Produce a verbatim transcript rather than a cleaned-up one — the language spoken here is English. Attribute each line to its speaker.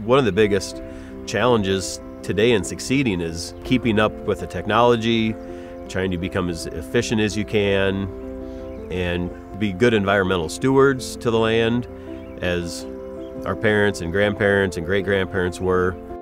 Speaker 1: One of the biggest challenges today in succeeding is keeping up with the technology, trying to become as efficient as you can, and be good environmental stewards to the land as our parents and grandparents and great-grandparents were.